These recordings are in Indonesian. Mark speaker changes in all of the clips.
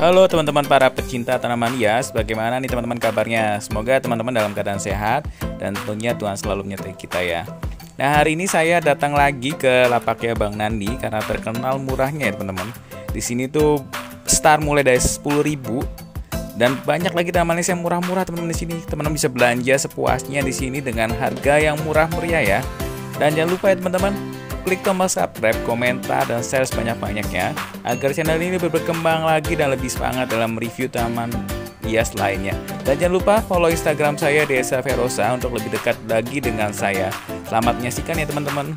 Speaker 1: Halo teman-teman para pecinta tanaman hias, bagaimana nih teman-teman kabarnya? Semoga teman-teman dalam keadaan sehat dan tentunya Tuhan selalu menyertai kita ya. Nah, hari ini saya datang lagi ke lapaknya Bang Nandi karena terkenal murahnya ya teman-teman. Di sini tuh start mulai dari 10.000 dan banyak lagi tanaman hias yang murah-murah teman-teman di sini. Teman-teman bisa belanja sepuasnya di sini dengan harga yang murah meriah ya. Dan jangan lupa ya teman-teman, klik tombol subscribe, komentar, dan share sebanyak-banyaknya agar channel ini berkembang lagi dan lebih semangat dalam review tanaman hias lainnya. Dan jangan lupa follow Instagram saya Desa Ferosa untuk lebih dekat lagi dengan saya. Selamat menyaksikan ya teman-teman.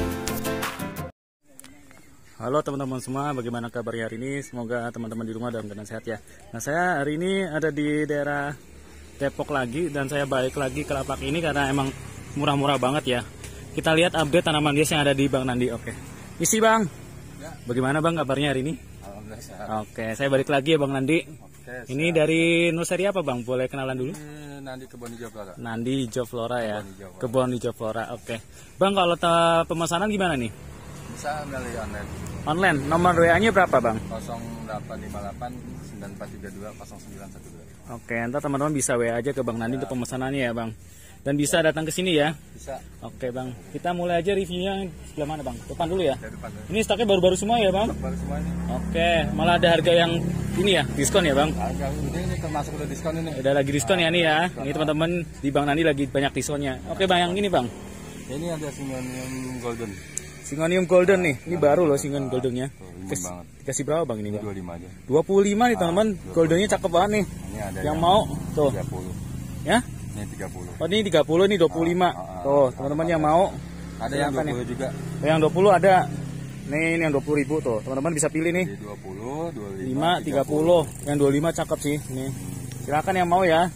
Speaker 1: Halo teman-teman semua, bagaimana kabarnya hari ini? Semoga teman-teman di rumah dalam keadaan sehat ya. Nah, saya hari ini ada di daerah Depok lagi dan saya balik lagi ke lapak ini karena emang murah-murah banget ya. Kita lihat update tanaman hias yang ada di Bang Nandi. Oke. Isi Bang. Ya. Bagaimana Bang kabarnya hari ini?
Speaker 2: Alhamdulillah sehat.
Speaker 1: Oke, saya balik lagi ya Bang Nandi. Oke, ini sehat. Dari nursery apa Bang? Boleh kenalan dulu?
Speaker 2: Ini Nandi Kebon Hijau Flora.
Speaker 1: Nandi Hijau Flora ya. Kebon Hijau Flora. Oke. Bang, kalau pemesanan gimana nih?
Speaker 2: Bisa melalui online.
Speaker 1: Online. Nomor WA-nya berapa Bang?
Speaker 2: 0858 9432 0912.
Speaker 1: Oke, entar teman-teman bisa WA aja ke Bang Nandi untuk pemesanannya ya Bang. Dan bisa datang ke sini ya.
Speaker 2: Bisa.
Speaker 1: Oke Bang, kita mulai aja reviewnya sebelah mana Bang? Depan dulu ya.
Speaker 2: Depan.
Speaker 1: Ini stoknya baru-baru semua ya Bang?
Speaker 2: Baru semua ini.
Speaker 1: Oke, malah ada harga yang ini ya, diskon ya Bang?
Speaker 2: Harga ini termasuk udah diskon ini.
Speaker 1: Udah lagi diskon ya nih ya. Ini teman-teman di Bang Nandi lagi banyak diskonnya. Oke Bang, yang ini Bang.
Speaker 2: Ini ada Syngonium Golden.
Speaker 1: Syngonium Golden nih. Ini baru loh Syngonium Goldennya. Dikasih berapa Bang ini Bang?
Speaker 2: 25 aja.
Speaker 1: 25 nih teman-teman. Goldennya cakep banget nih.
Speaker 2: Ini ada
Speaker 1: yang mau tuh.
Speaker 2: 30.
Speaker 1: Ya?
Speaker 2: Ini 30.
Speaker 1: Oh, ini 30, ini 25. Tuh, teman-teman yang mau.
Speaker 2: Ada yang 20 nih juga.
Speaker 1: Yang 20 ada. Nih, ini yang 20.000 tuh. Teman-teman bisa pilih nih.
Speaker 2: 20,
Speaker 1: 25, 30. Yang 25 cakep sih. Nih. Silakan yang mau ya.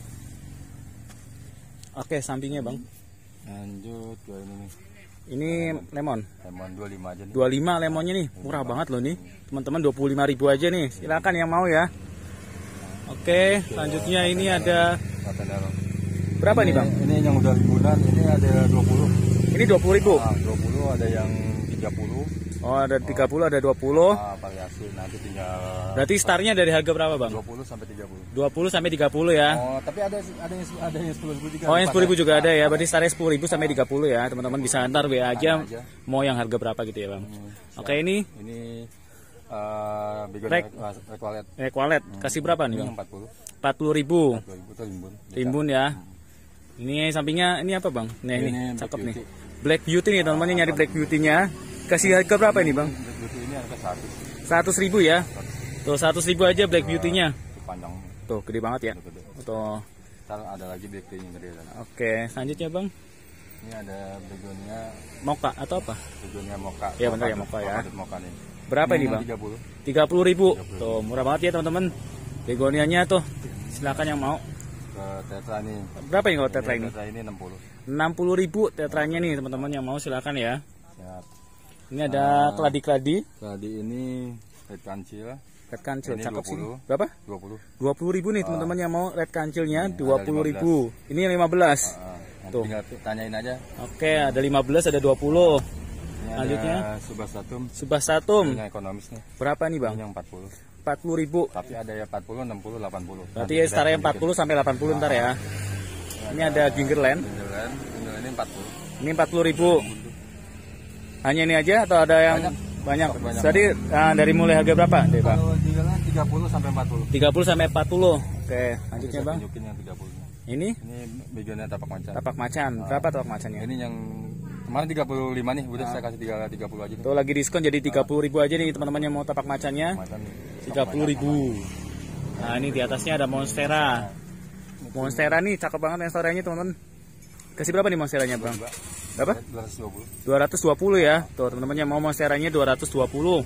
Speaker 1: Oke, sampingnya Bang.
Speaker 2: Lanjut ke ini nih.
Speaker 1: Ini lemon.
Speaker 2: Lemon 25 aja nih.
Speaker 1: 25 lemonnya nih. Murah banget loh nih. Teman-teman 25.000 aja nih. Silakan yang mau ya. Oke, selanjutnya ini ada berapa nih Bang?
Speaker 2: Ini yang udah ribuan, ini ada 20.
Speaker 1: Ini 20.000.
Speaker 2: 20 ada yang 30.
Speaker 1: Oh, ada 30, ada 20.
Speaker 2: Variasi nanti tinggal.
Speaker 1: Berarti startnya dari harga berapa Bang?
Speaker 2: 20 sampai 30.
Speaker 1: 20 sampai 30 ya.
Speaker 2: Oh, tapi ada yang 10.000 juga.
Speaker 1: Oh, yang 10.000 juga ada ya. Berarti startnya 10.000 sampai 30 ya. Teman-teman bisa antar WA aja mau yang harga berapa gitu ya Bang. Oke, ini Equalet. Kasih berapa nih Bang? 40.000. Timbun ya. Ini sampingnya ini apa Bang? Nah, ini cakep nih. Black Beauty nih teman-teman, nyari Black Beauty-nya. Kasih harga berapa ini Bang?
Speaker 2: Black Beauty ini harga
Speaker 1: 100.000 ya. Tuh 100.000 aja Black Beauty-nya.
Speaker 2: Panjang.
Speaker 1: Tuh gede banget ya. Tuh.
Speaker 2: Ntar ada lagi Black Beauty-nya gede.
Speaker 1: Oke, selanjutnya Bang.
Speaker 2: Ini ada begonia
Speaker 1: Mocha atau apa?
Speaker 2: Begonia Mocha.
Speaker 1: Iya benar ya Mocha ya.
Speaker 2: Mocha nih.
Speaker 1: Berapa ini Bang? 30.000. Tuh murah banget ya teman-teman. Begonianya tuh. Silakan yang mau.
Speaker 2: Ke tetra nih.
Speaker 1: Berapa ini kalau tetra ini?
Speaker 2: Tetra ini 60.
Speaker 1: 60.000 tetranya nih teman-teman yang mau silakan ya.
Speaker 2: Siap.
Speaker 1: Ini ada keladi-keladi.
Speaker 2: Keladi ini red kancil.
Speaker 1: Red kancil cakep
Speaker 2: 20.
Speaker 1: sih. Berapa?
Speaker 2: 20.
Speaker 1: 20.000 nih teman-teman yang mau red kancilnya 20.000. Ini 15.
Speaker 2: Tuh. Tinggal tanyain aja.
Speaker 1: Oke, ada 15, ada 20.
Speaker 2: Ini
Speaker 1: selanjutnya
Speaker 2: Subasatum.
Speaker 1: Ini
Speaker 2: ekonomis nih.
Speaker 1: Berapa nih Bang?
Speaker 2: Ini yang 40.
Speaker 1: 40.000.
Speaker 2: Tapi ada ya 40, 60, 80.
Speaker 1: Berarti ya startnya 40 sampai 80 ntar ya. Ini ada Gingerland.
Speaker 2: Gingerland ini 40.
Speaker 1: Ini 40.000. Hanya ini aja atau ada yang banyak? Jadi dari mulai harga berapa deh Bang?
Speaker 2: Kalau Gingerland 30 sampai 40.
Speaker 1: 30 sampai 40. Oke, lanjutnya Bang.
Speaker 2: Yang 30.
Speaker 1: Ini
Speaker 2: begonia tapak macan.
Speaker 1: Tapak macan. Berapa tapak macannya?
Speaker 2: Ini yang kemarin 35 nih, udah saya kasih 30 aja.
Speaker 1: Tuh lagi diskon jadi 30.000 aja nih teman-teman yang mau tapak macannya. 30.000. Nah, ini di atasnya ada Monstera. Monstera nih cakep banget yang storenya teman-teman. Kasih berapa nih Monsteranya Bang? Berapa?
Speaker 2: 220.
Speaker 1: 220 ya. Tuh teman-teman yang mau Monsteranya 220.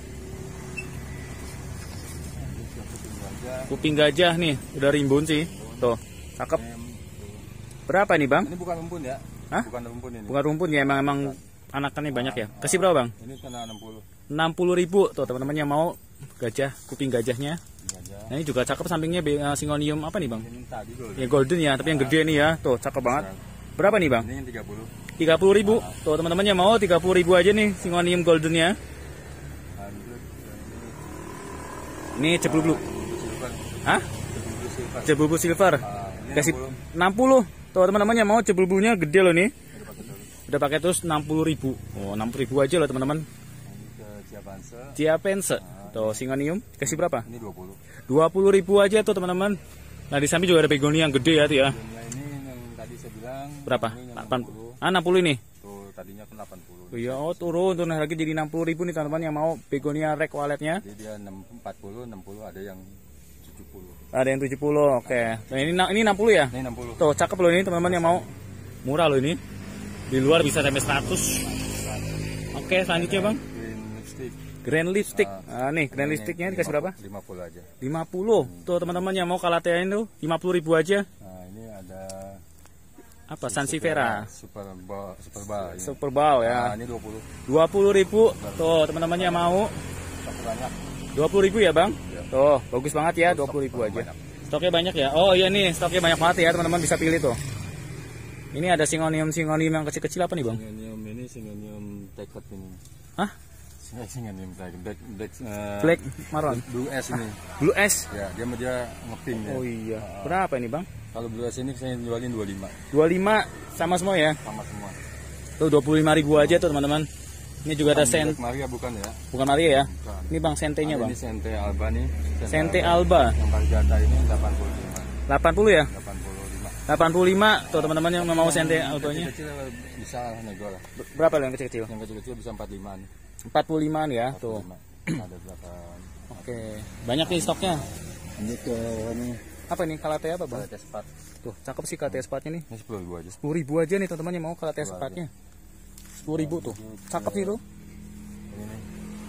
Speaker 1: Kuping gajah nih, udah rimbun sih. Tuh, cakep. Berapa nih Bang?
Speaker 2: Ini bukan rumpun ya?
Speaker 1: Hah?
Speaker 2: Bukan rumpun ini.
Speaker 1: Bukan rumpun ya, emang anakannya banyak ya. Kasih berapa Bang?
Speaker 2: Ini kena 60.
Speaker 1: 60.000 tuh teman-teman yang mau gajah, kuping gajahnya. Nah, ini juga cakep sampingnya Syngonium apa nih Bang?
Speaker 2: Ini tadi golden.
Speaker 1: Ya golden ya, tapi yang gede nih ya. Tuh cakep banget. Berapa nih Bang?
Speaker 2: Ini yang 30.
Speaker 1: 30.000. Tuh teman-teman yang mau 30.000 aja nih Syngonium goldennya.
Speaker 2: Lanjut.
Speaker 1: Ini cebluk. Hah?
Speaker 2: Cebulbu silver.
Speaker 1: Cebulbu silver.
Speaker 2: Ini
Speaker 1: Kasih
Speaker 2: 60.
Speaker 1: 60. Tuh teman-teman yang mau cebulbunya gede loh nih.
Speaker 2: Udah pakai terus.
Speaker 1: Udah pakai terus 60.000. Oh, 60.000 aja loh teman-teman.
Speaker 2: Ini ke Ciapanse.
Speaker 1: Ciapense. Tuh Singonium kasih berapa?
Speaker 2: Ini 20.
Speaker 1: 20.000 aja tuh teman-teman. Nah, di samping juga ada begonia yang gede ya tuh ya.
Speaker 2: Dunia ini yang tadi saya bilang.
Speaker 1: Berapa?
Speaker 2: Ini yang
Speaker 1: 80. Ah, 60 ini.
Speaker 2: Tuh tadinya kan 80.
Speaker 1: Oh iya, oh turun lagi jadi 60.000 nih teman-teman yang mau begonia red walletnya.
Speaker 2: Jadi dia 40, 60, ada yang 70.
Speaker 1: Ada yang 70. Oke. Nah, ini 60 ya?
Speaker 2: Ini 60.
Speaker 1: Tuh, cakep loh ini teman-teman yang mau. Murah loh ini. Di luar bisa sampai 100. Oke, selanjutnya, Bang.
Speaker 2: Green lipstick.
Speaker 1: Grand lipstick. Nih, grand lipsticknya dikasih berapa?
Speaker 2: 50 aja.
Speaker 1: 50. Tuh teman-teman yang mau kalateain tuh 50.000 aja.
Speaker 2: Nah, ini ada
Speaker 1: Apa? Sansevieria.
Speaker 2: Super Ball.
Speaker 1: Super Bowl ya.
Speaker 2: Nah, ini 20.
Speaker 1: 20.000. Tuh teman-teman yang mau.
Speaker 2: Stok banyak.
Speaker 1: 20.000 ya, Bang?
Speaker 2: Ya.
Speaker 1: Tuh, bagus banget ya, 20.000 aja.
Speaker 2: Banyak.
Speaker 1: Stoknya banyak ya. Oh iya nih, stoknya banyak banget ya, teman-teman bisa pilih tuh. Ini ada singonium yang kecil-kecil apa nih, Bang?
Speaker 2: Singonium teket ini.
Speaker 1: Hah?
Speaker 2: Singonium teket.
Speaker 1: Black marron.
Speaker 2: Blue S ini.
Speaker 1: Blue S.
Speaker 2: Ya, dia ngeping ya.
Speaker 1: Oh iya. Berapa ini, Bang?
Speaker 2: Kalau Blue S ini saya jualin 25.
Speaker 1: 25 sama semua ya.
Speaker 2: Sama semua.
Speaker 1: Tuh 25.000 aja tuh, teman-teman. Ini juga ada
Speaker 2: Black Maria bukan ya?
Speaker 1: bukan Maria ya.
Speaker 2: Bukan.
Speaker 1: Ini Bang sentenya, Bang.
Speaker 2: Ini Sente Alba nih.
Speaker 1: Sente Alba.
Speaker 2: Yang Barjata ini 85.
Speaker 1: 80 ya?
Speaker 2: 85.
Speaker 1: 85 tuh teman-teman yang mau sente albanya.
Speaker 2: Kecil bisa nego lah.
Speaker 1: Berapa loh yang kecil-kecil?
Speaker 2: Yang kecil-kecil bisa 45 nih.
Speaker 1: 45 ya, tuh.
Speaker 2: 45. Ada berapa?
Speaker 1: Oke. Banyak nih stoknya.
Speaker 2: Ini ke ini
Speaker 1: Apa nih kalatea apa, Bang?
Speaker 2: Kalatea Spat.
Speaker 1: Tuh, cakep sih kalatea spatnya nih.
Speaker 2: Ini 10.000 aja.
Speaker 1: 10.000 aja nih teman-teman yang mau kalatea spatnya. 10.000 tuh. Cakep sih tuh.
Speaker 2: Ini nih.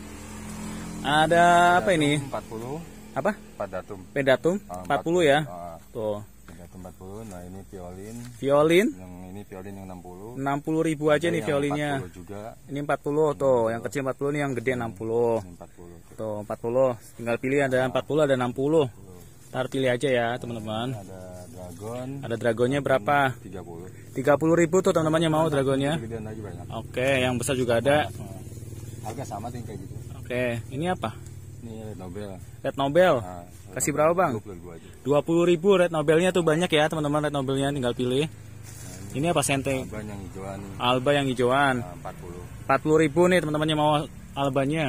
Speaker 1: Ada apa ini?
Speaker 2: 40.
Speaker 1: Apa?
Speaker 2: Padatum.
Speaker 1: Pedatum 40 ya. Tuh.
Speaker 2: Padatum 40. Nah, ini violin.
Speaker 1: Violin
Speaker 2: Yang ini violin yang 60.
Speaker 1: 60.000 aja nih
Speaker 2: Yang
Speaker 1: violinnya.
Speaker 2: 40 juga.
Speaker 1: Ini 40 tuh, yang kecil 40 nih, yang gede 60.
Speaker 2: Ini 40.
Speaker 1: Tuh, 40. Tinggal pilih ada 40 ada 60. Ntar pilih aja ya, teman-teman.
Speaker 2: Ada dragon.
Speaker 1: Ada dragonnya berapa?
Speaker 2: 30.
Speaker 1: 30.000 tuh teman-teman yang mau dragonnya.
Speaker 2: Gedean lagi banyak.
Speaker 1: Oke, yang besar juga ada.
Speaker 2: Harga sama tuh kayak gitu.
Speaker 1: Oke, ini apa?
Speaker 2: Ini Red Nobel.
Speaker 1: Red Nobel.
Speaker 2: Nah,
Speaker 1: Kasih berapa, Bang?
Speaker 2: 22 aja.
Speaker 1: 20.000 Red Nobelnya tuh banyak ya, teman-teman. Red Nobelnya tinggal pilih. Ini apa sente?
Speaker 2: Alba yang hijauan.
Speaker 1: Alba yang hijauan.
Speaker 2: 40.
Speaker 1: 40.000 nih teman-teman yang mau albanya.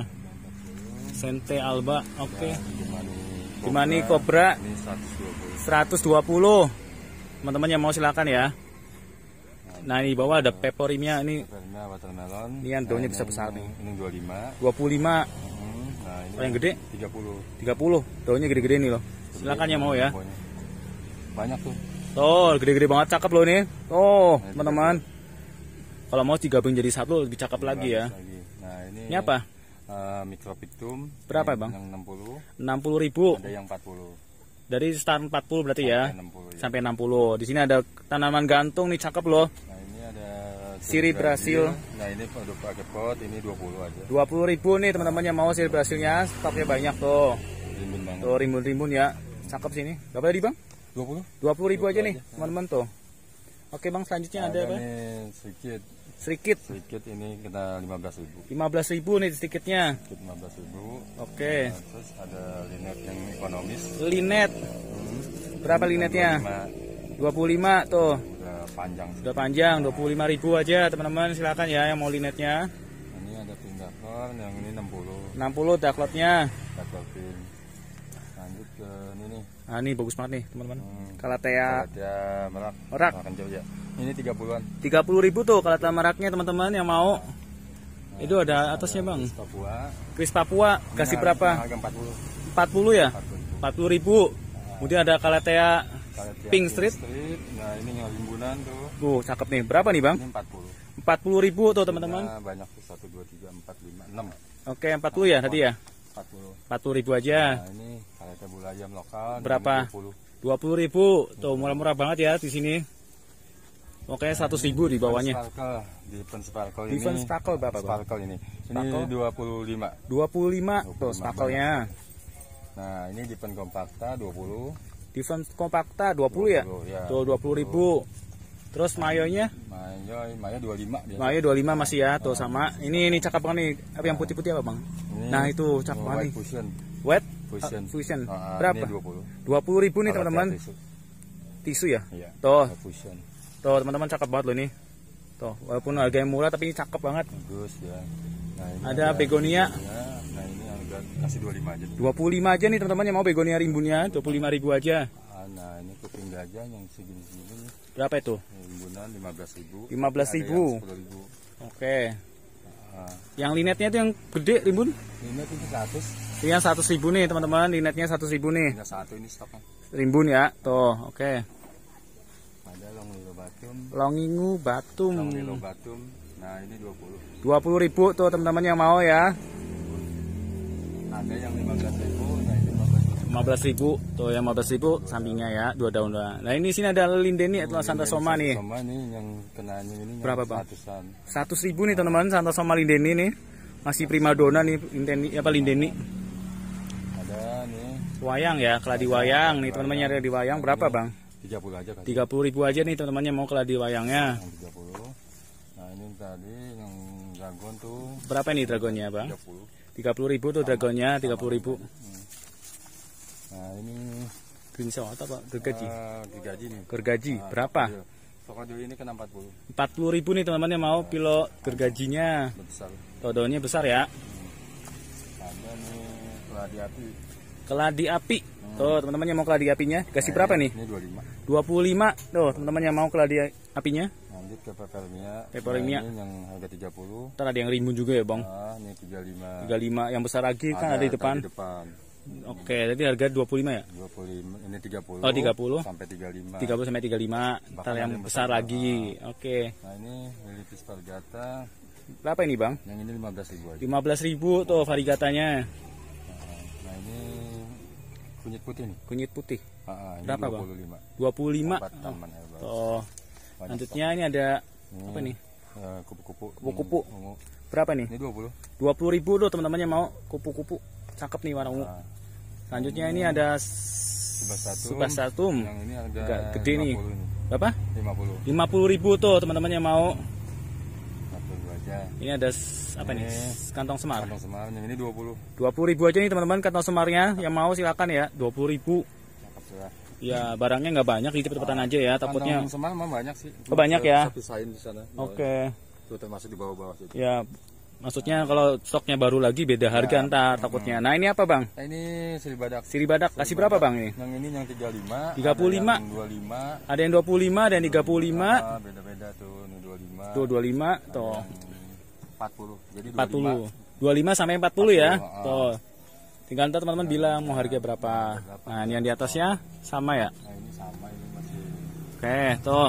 Speaker 1: Sente Alba. Oke. Gimana Cobra?
Speaker 2: Ini 120.
Speaker 1: 120. Teman-teman yang mau silakan ya. Nah, di bawah ada peporimnya ini.
Speaker 2: Karena watermelon.
Speaker 1: Ini yang daunnya bisa besar nih.
Speaker 2: Ini 25.
Speaker 1: 25.
Speaker 2: Nah, ini
Speaker 1: Oh, yang gede?
Speaker 2: 30.
Speaker 1: 30. Daunnya gede-gede nih loh. Silakan yang mau ya.
Speaker 2: Banyak tuh.
Speaker 1: Tuh, gede-gede banget, cakep loh nih. Tuh, teman-teman. Kalau mau digabung jadi satu lebih cakep lagi ya.
Speaker 2: Nah,
Speaker 1: Ini apa?
Speaker 2: Micropictum.
Speaker 1: Berapa, Bang?
Speaker 2: Yang 60.
Speaker 1: 60.000.
Speaker 2: Ada yang 40.
Speaker 1: Dari start 40 berarti ya.
Speaker 2: Sampai 60 ya.
Speaker 1: Sampai 60. Di sini ada tanaman gantung nih, cakep loh.
Speaker 2: Nah, ini ada
Speaker 1: Siri Brasil.
Speaker 2: Nah, ini udah pakai pot, ini 20 aja.
Speaker 1: 20.000 nih teman-teman yang mau Siri Brasilnya. Stoknya banyak tuh.
Speaker 2: Rimbun banget.
Speaker 1: Tuh rimbun-rimbun ya. Cakep sini. Berapa tadi, Bang?
Speaker 2: 20.
Speaker 1: 20.000 aja nih, teman-teman tuh. Oke, Bang, selanjutnya ada apa?
Speaker 2: Ini sedikit.
Speaker 1: Sedikit.
Speaker 2: Sedikit ini kita 15.000.
Speaker 1: 15.000 nih sedikitnya.
Speaker 2: Sedikit 15.000.
Speaker 1: Oke.
Speaker 2: Nah, terus ada linet yang ekonomis.
Speaker 1: Linet. Berapa linetnya? 25 tuh.
Speaker 2: Udah panjang sih.
Speaker 1: Udah panjang, 25.000 aja teman-teman, silakan ya yang mau linetnya.
Speaker 2: Ini ada pindahor yang ini 60.
Speaker 1: 60 daklotnya.
Speaker 2: Dakor pin. Lanjut ke ini nih.
Speaker 1: Nah, ini bagus banget nih, teman-teman. Kalatea
Speaker 2: Ada merak.
Speaker 1: Merak.
Speaker 2: Kencur ya. Ini 30-an.
Speaker 1: 30.000 tuh kalatea meraknya teman-teman yang mau. Itu ada atasnya, Bang.
Speaker 2: Papua.
Speaker 1: Kris Papua, kasih berapa?
Speaker 2: Harga 40.
Speaker 1: 40 ya?
Speaker 2: 40.
Speaker 1: 40.000. Kemudian ada kalatea
Speaker 2: Kalatea
Speaker 1: Pink Street.
Speaker 2: Nah, ini yang rimbunan tuh.
Speaker 1: Tuh, cakep nih. Berapa nih, Bang?
Speaker 2: Ini 40.
Speaker 1: 40.000 tuh, teman-teman.
Speaker 2: Nah, banyak tuh 1 2 3 4 5 6.
Speaker 1: Oke, 40 ya tadi ya?
Speaker 2: 40.
Speaker 1: 40.000 aja.
Speaker 2: Nah, ini kalatea bulayam lokal.
Speaker 1: Berapa?
Speaker 2: 20.
Speaker 1: 20.000. Tuh, murah-murah banget ya di sini. Oke, 100.000 di bawahnya.
Speaker 2: Defense Sparkle ini.
Speaker 1: Defense Sparkle berapa, Bang?
Speaker 2: Sparkle ini.
Speaker 1: Sparkle?
Speaker 2: Ini 25.
Speaker 1: 25 tuh sparkle-nya.
Speaker 2: Nah, ini Defense Compacta 20.
Speaker 1: Defense Compacta 20 ya?
Speaker 2: 20, ya.
Speaker 1: Tuh 20.000. Terus mayonya?
Speaker 2: Mayo 25 dia.
Speaker 1: Mayo 25 masih ya, tuh sama. Ini cakep banget nih. Apa yang putih-putih apa, Bang?
Speaker 2: Ini
Speaker 1: Nah, itu cakep banget
Speaker 2: White
Speaker 1: nih.
Speaker 2: Fusion.
Speaker 1: Wet Fusion.
Speaker 2: Ini
Speaker 1: Berapa?
Speaker 2: 20.
Speaker 1: 20.000 nih
Speaker 2: Kalau
Speaker 1: teman-teman.
Speaker 2: tiap tisu.
Speaker 1: Tisu ya?
Speaker 2: Iya.
Speaker 1: Tuh.
Speaker 2: Ada Fusion.
Speaker 1: Tuh teman-teman, cakep banget loh nih. Tuh, walaupun harganya murah tapi ini cakep banget.
Speaker 2: Bagus ya. Nah, ini
Speaker 1: Ada begonia.
Speaker 2: Nah, ini harga kasih 25 aja.
Speaker 1: 25 aja nih teman-teman yang mau begonia rimbunnya, 25.000 aja.
Speaker 2: Nah, ini kuping gajah yang segini-segini nih.
Speaker 1: Berapa itu?
Speaker 2: Rimbunan 15.000.
Speaker 1: 15.000.
Speaker 2: 10.000.
Speaker 1: Oke.
Speaker 2: Nah,
Speaker 1: Yang linetnya itu yang gede rimbun?
Speaker 2: ini tuh 100.
Speaker 1: Ini yang 100.000 nih teman-teman, linetnya 100.000 nih.
Speaker 2: Tinggal satu ini stoknya.
Speaker 1: Rimbun ya. Tuh, oke.
Speaker 2: Ada long lilo batum.
Speaker 1: Longingu Batum.
Speaker 2: Long lilo batum. Nah, ini 20.
Speaker 1: 20.000 tuh teman-teman yang mau ya.
Speaker 2: Ada yang 15.000. Nah, ini 15.000.
Speaker 1: 15.000 tuh yang 15.000 sampingnya ya, 2 daun doang. Nah ini sini ada lindeni atau Santa Soma nih.
Speaker 2: Soma nih yang kenanya ini.
Speaker 1: Berapa,
Speaker 2: yang
Speaker 1: Bang?
Speaker 2: 100-an.
Speaker 1: 100.000 nih teman-teman, Santa Soma lindeni nih. Masih primadona nih, lindeni apa lindeni.
Speaker 2: Ada nih.
Speaker 1: Wayang ya, keladi wayang nih teman-teman, yang ada di wayang berapa Bang?
Speaker 2: 30 aja kasih.
Speaker 1: 30.000 aja nih teman-teman yang mau keladi wayangnya.
Speaker 2: Yang 30. Nah, ini tadi yang dragon tuh
Speaker 1: Berapa nih dragonnya Bang?
Speaker 2: 30.
Speaker 1: 30.000 tuh dragonnya, 30.000.
Speaker 2: Nah, ini
Speaker 1: Green Show atau apa? Gergaji.
Speaker 2: gergaji nih.
Speaker 1: Gergaji berapa?
Speaker 2: Krokodil ini kena 40.
Speaker 1: 40.000 nih teman-teman yang mau pilo gergajinya.
Speaker 2: Besar.
Speaker 1: Tuh daunnya besar ya.
Speaker 2: Ada nih keladi api.
Speaker 1: Keladi api. Tuh teman-teman yang mau keladi apinya kasih berapa nih?
Speaker 2: Ini 25.
Speaker 1: 25. Tuh teman-teman yang mau keladi apinya.
Speaker 2: Lanjut ke pepermia.
Speaker 1: Pepermia.
Speaker 2: Nah, ini yang harga 30.
Speaker 1: Ntar ada yang rimbun juga ya Bang.
Speaker 2: Nah, ini 35.
Speaker 1: 35 yang besar lagi kan ada di depan.
Speaker 2: Di depan.
Speaker 1: Oke, jadi harga 25 ya?
Speaker 2: 25. Ini 30.
Speaker 1: Oh, 30.
Speaker 2: Sampai 35.
Speaker 1: 30 sampai 35. Ntar yang besar lagi. Oke.
Speaker 2: Nah, ini Lilitis Varigata.
Speaker 1: Berapa ini Bang?
Speaker 2: Yang ini 15.000 aja.
Speaker 1: 15.000 tuh varigatanya.
Speaker 2: Nah, ini kunyit putih nih.
Speaker 1: Kunyit putih.
Speaker 2: Ini
Speaker 1: Berapa, Bang?
Speaker 2: 25.
Speaker 1: 25.
Speaker 2: Obat taman herbal.
Speaker 1: Tuh. Selanjutnya ini ada apa nih?
Speaker 2: Kupu-kupu.
Speaker 1: Kupu-kupu.
Speaker 2: Ungu.
Speaker 1: Berapa nih?
Speaker 2: Ini 20.
Speaker 1: 20.000 tuh teman-teman yang mau kupu-kupu. Cakep nih warna ungu. Selanjutnya ini ada Subasatum.
Speaker 2: Yang ini harga
Speaker 1: Agak gede nih.
Speaker 2: 50 ini.
Speaker 1: Berapa?
Speaker 2: 50.
Speaker 1: 50.000 tuh teman-teman yang mau.
Speaker 2: 40 aja.
Speaker 1: Ini ada apa nih? Kantong semar.
Speaker 2: Kantong semar yang ini 20.
Speaker 1: 20.000 aja nih teman-teman kantong semarnya. Yang mau silakan ya. 20.000.
Speaker 2: Cakep ya.
Speaker 1: Ya barangnya nggak banyak, jadi cepet-cepetan aja ya. Takutnya.
Speaker 2: Kantong semar memang banyak sih.
Speaker 1: Oh, banyak ya?
Speaker 2: Pisahin di sana.
Speaker 1: Oke.
Speaker 2: Itu termasuk di bawah-bawah situ.
Speaker 1: Ya. Maksudnya kalau stoknya baru lagi beda harga ntar takutnya. Nah ini apa Bang?
Speaker 2: Nah, ini siribadak.
Speaker 1: Siribadak. Kasih berapa Bang ini?
Speaker 2: Yang ini yang 35.
Speaker 1: 35.
Speaker 2: Ada yang 25.
Speaker 1: Ada yang 25 dan 35.
Speaker 2: Beda-beda tuh. Ini 25.
Speaker 1: Tuh 25. Tuh.
Speaker 2: 40. Jadi
Speaker 1: 40. 25 sampai 40 ya.
Speaker 2: 40,
Speaker 1: Tuh. Tinggal ntar teman-teman bilang mau harga berapa. Nah ini yang di atasnya sama ya.
Speaker 2: Nah, ini sama ini masih
Speaker 1: Oke, tuh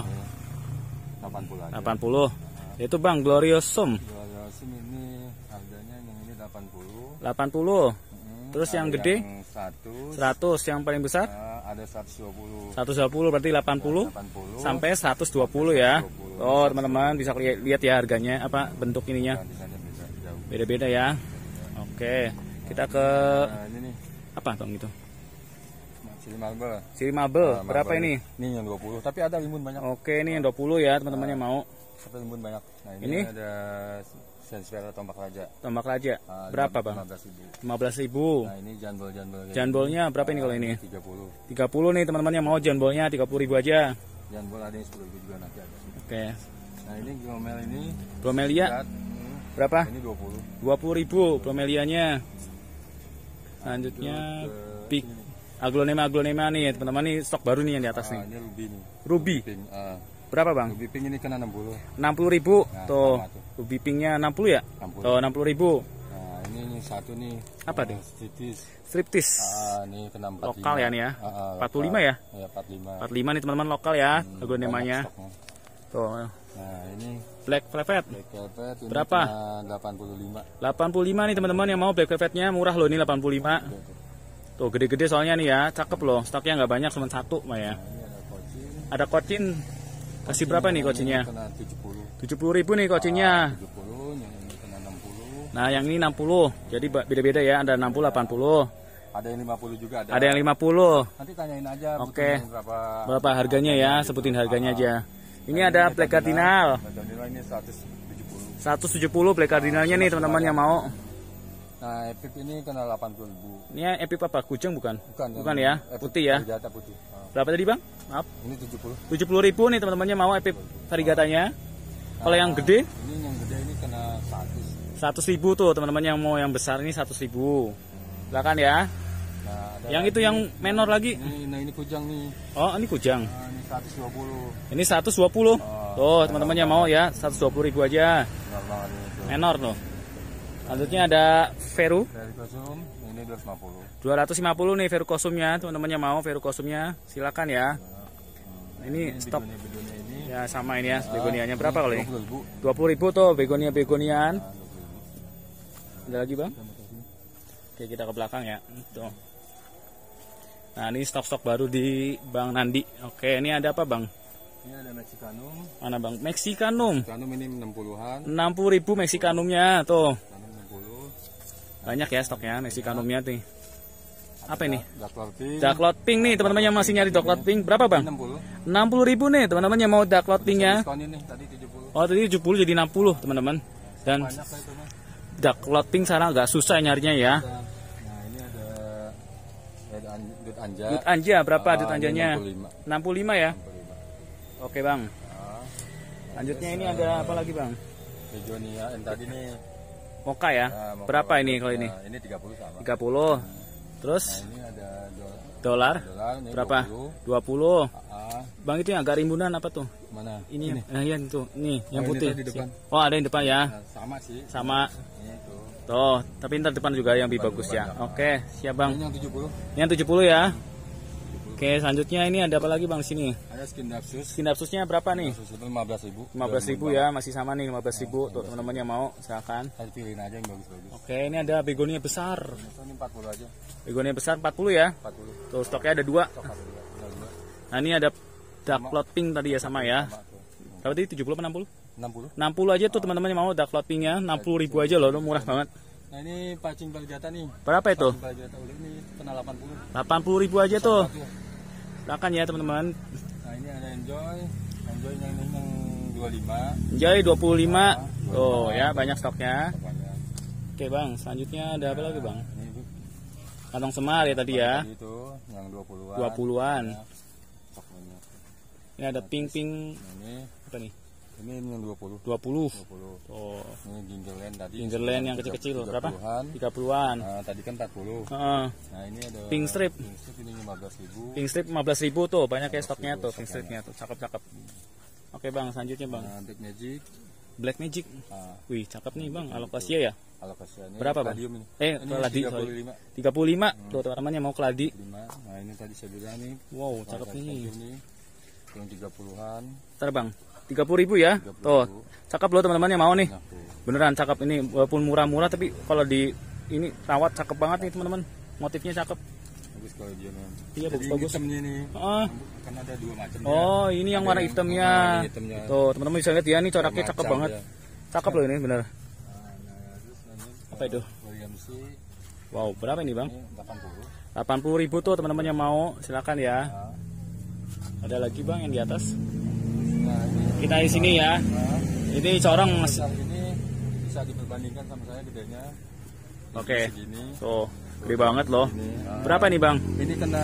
Speaker 2: 80 aja.
Speaker 1: 80. Itu Bang Gloriosum.
Speaker 2: Gloriosum ini harganya yang ini 80.
Speaker 1: 80. Terus yang
Speaker 2: Ada
Speaker 1: gede
Speaker 2: yang
Speaker 1: 100, yang paling besar
Speaker 2: ada 120.
Speaker 1: 120 berarti 80 sampai 120 ya. Oh, teman-teman bisa lihat ya harganya apa bentuk ininya.
Speaker 2: Harganya beda jauh.
Speaker 1: Beda-beda ya. Oke. Kita ke
Speaker 2: Nah, ini nih
Speaker 1: apa Bang itu?
Speaker 2: Siri marble.
Speaker 1: Siri marble.
Speaker 2: Nah,
Speaker 1: Berapa
Speaker 2: marble.
Speaker 1: ini?
Speaker 2: Ini yang 20, tapi ada limun banyak.
Speaker 1: Oke, ini yang 20 ya, teman-teman yang mau.
Speaker 2: Tapi limun banyak. Nah, ini
Speaker 1: Ini?
Speaker 2: ada Sensfera tombak raja.
Speaker 1: Tombak raja.
Speaker 2: Nah,
Speaker 1: Berapa, Bang?
Speaker 2: 15.000.
Speaker 1: 15.000.
Speaker 2: Nah, ini janbol-janbol.
Speaker 1: Janbolnya berapa ini kalau ini?
Speaker 2: 30.
Speaker 1: 30 nih teman-teman yang mau janbolnya 30.000 aja.
Speaker 2: Janbol ada yang 10.000 juga nanti ada.
Speaker 1: Oke.
Speaker 2: Nah, ini glomel ini
Speaker 1: Bromelia berapa?
Speaker 2: ini 20.
Speaker 1: 20.000 bromelianya. Selanjutnya big aglonema nih teman-teman, nih stok baru nih yang di atas nih.
Speaker 2: Ini ruby nih.
Speaker 1: Ruby.
Speaker 2: Pink.
Speaker 1: Berapa Bang?
Speaker 2: Ruby pink ini kena 60.
Speaker 1: 60.000
Speaker 2: Nah,
Speaker 1: tuh.
Speaker 2: sama tuh.
Speaker 1: Ruby pinknya 60 ya?
Speaker 2: 60.
Speaker 1: Tuh 60.000.
Speaker 2: Nah, ini satu nih.
Speaker 1: Apa nih?
Speaker 2: Stitis.
Speaker 1: Striptis.
Speaker 2: Ini kena 45.
Speaker 1: Lokal ya nih ya. 45 ya?
Speaker 2: Iya, 45.
Speaker 1: 45 nih teman-teman lokal ya aglonemanya.
Speaker 2: Banyak stoknya.
Speaker 1: Tuh.
Speaker 2: Nah, ini
Speaker 1: Black Velvet.
Speaker 2: Black Velvet ini
Speaker 1: Berapa?
Speaker 2: kena 85.
Speaker 1: 85 nih teman-teman yang mau Black Velvetnya murah loh ini 85. Tuh gede-gede soalnya nih ya, cakep loh. Stoknya nggak banyak, cuma satu mah ya.
Speaker 2: Nah, ini ada kocin.
Speaker 1: Ada kocin. Kasih berapa nih kocinya?
Speaker 2: Kena 70.
Speaker 1: 70.000 nih kocinya.
Speaker 2: 70, yang ini kena 60.
Speaker 1: Nah yang ini 60. Jadi beda-beda ya, ada 60, 80.
Speaker 2: Ada yang 50 juga ada.
Speaker 1: Ada yang 50.
Speaker 2: Nanti tanyain aja
Speaker 1: Oke.
Speaker 2: berapa
Speaker 1: Berapa harganya ya? Sebutin harganya aja. Ini ada Black Cardinal.
Speaker 2: Cardinal ini 170.
Speaker 1: 170 Black Cardinalnya nih teman-teman yang mau.
Speaker 2: Nah, epip ini kena 80.000.
Speaker 1: Ini epip apa? Kujang bukan?
Speaker 2: Bukan
Speaker 1: Ya,
Speaker 2: epip
Speaker 1: putih ya.
Speaker 2: Varigata putih.
Speaker 1: Berapa tadi bang? Maaf.
Speaker 2: Ini 70.
Speaker 1: 70.000 nih teman-temannya mau epip varigatanya. Kalau yang gede?
Speaker 2: Ini yang gede ini kena
Speaker 1: 100.000 tuh teman-teman yang mau yang besar ini 100.000. Silakan ya.
Speaker 2: Nah, ada
Speaker 1: yang itu yang menor lagi.
Speaker 2: Ini kujang nih.
Speaker 1: Oh, ini kujang.
Speaker 2: Nah, ini 120.
Speaker 1: Ini 120. Tuh, teman-temannya mau ya, 120.000 aja.
Speaker 2: Normal ini.
Speaker 1: Menor tuh. Selanjutnya ada Veru.
Speaker 2: Verukosum ini 250.
Speaker 1: 250 nih Veru kosumnya, teman-temannya mau Veru kosumnya. Silakan ya. Ini stok.
Speaker 2: Begonia ini.
Speaker 1: Ya sama ini ya, begonianya berapa kalau ini?
Speaker 2: 20.000.
Speaker 1: 20.000 tuh begonian. Ada lagi bang? Oke kita ke belakang ya. Tuh. Nah ini stok-stok baru di Bang Nandi. Oke ini ada apa bang?
Speaker 2: Ini ada Mexicanum.
Speaker 1: Mana bang? Mexicanum.
Speaker 2: Mexicanum ini 60-an.
Speaker 1: 60.000 Mexicanumnya tuh.
Speaker 2: Mexicanum 60.
Speaker 1: Banyak ya stoknya Mexicanumnya nih. Apa ini?
Speaker 2: Ducklot
Speaker 1: Ducklot pink nih teman-teman yang masih nyari Ducklot pink. Berapa bang?
Speaker 2: 60.
Speaker 1: 60.000 nih teman-teman yang mau Ducklot pinknya.
Speaker 2: Diskon ini tadi 70.
Speaker 1: Oh tadi 70 jadi 60 teman-teman. Dan
Speaker 2: Banyak lah itu mah.
Speaker 1: Ducklot pink sekarang agak susah nyarinya ya.
Speaker 2: Nah, ini ada Dut Anja.
Speaker 1: Dut Anja berapa Dut Anjanya?
Speaker 2: 65.
Speaker 1: 65 ya.
Speaker 2: 65.
Speaker 1: Oke bang.
Speaker 2: Nah,
Speaker 1: Lanjutnya ini ada apa lagi bang?
Speaker 2: Begonia yang tadi nih.
Speaker 1: Moka ya.
Speaker 2: Nah,
Speaker 1: Berapa ini kalau ini?
Speaker 2: Nah, ini 30 sama.
Speaker 1: 30. Terus
Speaker 2: Nah, ini ada
Speaker 1: dolar
Speaker 2: ini
Speaker 1: berapa?
Speaker 2: 20.
Speaker 1: 20. Bang itu yang agak rimbunan apa tuh?
Speaker 2: Mana?
Speaker 1: Ini. Nah, iya itu. Nih yang
Speaker 2: Oh, ini
Speaker 1: putih.
Speaker 2: tadi depan.
Speaker 1: Oh ada yang depan ya.
Speaker 2: Nah, sama sih.
Speaker 1: Sama.
Speaker 2: Ini tuh.
Speaker 1: Tuh, tapi ntar depan juga yang lebih
Speaker 2: Depan
Speaker 1: bagus
Speaker 2: juga
Speaker 1: ya.
Speaker 2: banyak.
Speaker 1: Oke, siap bang.
Speaker 2: Ini yang 70.
Speaker 1: Ini yang 70 ya. Oke, selanjutnya ini ada apa lagi bang di sini?
Speaker 2: Ada skin dapsus.
Speaker 1: Skin dapsusnya berapa nih?
Speaker 2: Dapsus itu 15.000.
Speaker 1: 15.000 ya, masih sama nih 15.000. Tuh teman-teman yang mau silakan.
Speaker 2: Saya pilihin aja yang bagus-bagus.
Speaker 1: Oke, ini ada begonia besar.
Speaker 2: Ini 40 aja.
Speaker 1: Begonia besar 40 ya.
Speaker 2: 40.
Speaker 1: Tuh stoknya ada 2.
Speaker 2: Stok ada dua. Tinggal dua.
Speaker 1: Nah, ini ada Ducklot pink tadi ya sama ya.
Speaker 2: Sama tuh.
Speaker 1: Berapa tadi 70 apa 60?
Speaker 2: 60.
Speaker 1: 60 aja tuh teman-teman yang mau Ducklot pinknya 60.000 aja loh, murah banget.
Speaker 2: Nah, ini pacing Varigata nih.
Speaker 1: Berapa itu?
Speaker 2: Pacing Varigata udah ini kena 80.
Speaker 1: 80.000 aja tuh.
Speaker 2: Satu.
Speaker 1: Silakan ya teman-teman.
Speaker 2: Nah, ini ada Enjoy. Enjoy yang ini yang 25.
Speaker 1: Enjoy 25. Tuh ya, banyak stoknya.
Speaker 2: Banyak.
Speaker 1: Oke, Bang. Selanjutnya ada apa lagi, Bang?
Speaker 2: Ini
Speaker 1: Kantong semar ya tadi ya.
Speaker 2: tadi itu yang 20-an.
Speaker 1: 20-an.
Speaker 2: Stok banyak.
Speaker 1: Ini ada pink-pink
Speaker 2: Nah, ini
Speaker 1: apa nih?
Speaker 2: yang 20.
Speaker 1: 20.
Speaker 2: 20.
Speaker 1: Oh,
Speaker 2: Ini Gingerland tadi.
Speaker 1: Gingerland yang kecil-kecil berapa?
Speaker 2: 30-an.
Speaker 1: 30-an.
Speaker 2: Nah, tadi kan 40.
Speaker 1: Heeh.
Speaker 2: Nah, ini ada
Speaker 1: Pink strip.
Speaker 2: Pink strip ini 15.000.
Speaker 1: Pink strip 15.000 tuh, banyak ya stoknya tuh, pink stripnya tuh, cakep-cakep. Oke bang, selanjutnya bang,
Speaker 2: Nah, Black Magic.
Speaker 1: Black Magic.
Speaker 2: Nah,
Speaker 1: Wih, cakep nih bang, alokasia ya.
Speaker 2: alokasinya
Speaker 1: Berapa bang?
Speaker 2: Palladium ini. Ini
Speaker 1: keladi,
Speaker 2: 35.
Speaker 1: 35. Tuh teman-temannya mau keladi.
Speaker 2: 5. Nah, ini tadi saya bilang nih.
Speaker 1: Wow, cakep nih.
Speaker 2: Ini yang 30-an.
Speaker 1: Ntar bang, 30.000 ya.
Speaker 2: 30.000.
Speaker 1: Tuh, cakep loh teman-temannya mau nih.
Speaker 2: Nah, tuh.
Speaker 1: Beneran cakep ini, walaupun murah-murah tapi kalau di ini rawat cakep banget nih teman-teman. Motifnya cakep.
Speaker 2: Bagus kalau dia nih.
Speaker 1: Iya,
Speaker 2: Jadi
Speaker 1: bagus-bagus.
Speaker 2: hitamnya nih.
Speaker 1: Ah.
Speaker 2: Kan ada dua macam.
Speaker 1: Oh, ini yang warna hitamnya.
Speaker 2: ini hitamnya.
Speaker 1: Tuh, teman-teman bisa lihat ya, nih coraknya
Speaker 2: Macam
Speaker 1: cakep banget.
Speaker 2: dia.
Speaker 1: Cakep loh ini bener.
Speaker 2: Nah, terus lanjut
Speaker 1: Apa itu?
Speaker 2: William C.
Speaker 1: Wow, berapa ini bang?
Speaker 2: Ini 80.
Speaker 1: 80.000 tuh teman-teman yang mau, silakan ya.
Speaker 2: Nah,
Speaker 1: Ada lagi bang yang di atas.
Speaker 2: nah ini.
Speaker 1: Kita di sini ya.
Speaker 2: Nah,
Speaker 1: Ini corong.
Speaker 2: besar ini bisa diperbandingkan sama saya gedenya.
Speaker 1: Oke.
Speaker 2: Segini.
Speaker 1: Tuh, gede banget loh.
Speaker 2: Ini,
Speaker 1: Berapa nih bang?
Speaker 2: Ini kena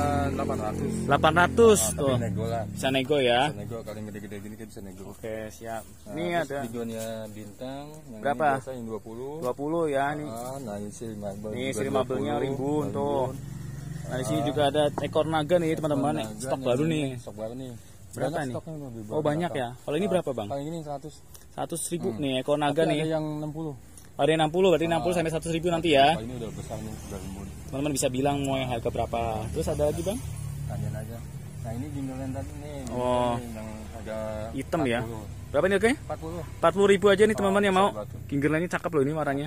Speaker 2: 800.
Speaker 1: 800 tuh.
Speaker 2: Tapi nego lah.
Speaker 1: Bisa nego ya.
Speaker 2: Bisa nego kalau yang gede-gede gini kan bisa nego.
Speaker 1: Oke, siap.
Speaker 2: Nah,
Speaker 1: Ini
Speaker 2: terus
Speaker 1: ada
Speaker 2: Begonia bintang. Yang
Speaker 1: Berapa?
Speaker 2: Ini biasa yang 20.
Speaker 1: 20 ya nih.
Speaker 2: Nah, ini sih marble.
Speaker 1: Ini
Speaker 2: juga
Speaker 1: siri marble-nya
Speaker 2: 20,
Speaker 1: rimbun tuh. Nah, di sini
Speaker 2: Ah.
Speaker 1: juga ada ekor naga nih teman-teman.
Speaker 2: Naga
Speaker 1: Stok
Speaker 2: nih,
Speaker 1: baru nih.
Speaker 2: Stok baru nih.
Speaker 1: Berapa
Speaker 2: Banyak
Speaker 1: nih?
Speaker 2: stoknya lebih
Speaker 1: Oh, banyak ya. Kalau ini berapa bang?
Speaker 2: Paling ini 100.
Speaker 1: 100.000 nih ekor naga
Speaker 2: Tapi
Speaker 1: nih.
Speaker 2: ada yang 60.
Speaker 1: Ada yang 60, berarti 60 sampai 100.000 nanti ya.
Speaker 2: Oh, ini udah besar nih, udah rimbun.
Speaker 1: Teman-teman bisa bilang mau yang harga berapa. Terus ada lagi bang?
Speaker 2: Tanyain aja. Nah, ini Gingerland tadi nih.
Speaker 1: Oh.
Speaker 2: Ini yang ada
Speaker 1: Hitam ya.
Speaker 2: 40.
Speaker 1: Berapa nih harganya?
Speaker 2: 40.
Speaker 1: 40.000 aja nih teman-teman yang mau.
Speaker 2: bisa batu.
Speaker 1: Gingerlandnya cakep loh ini warnanya.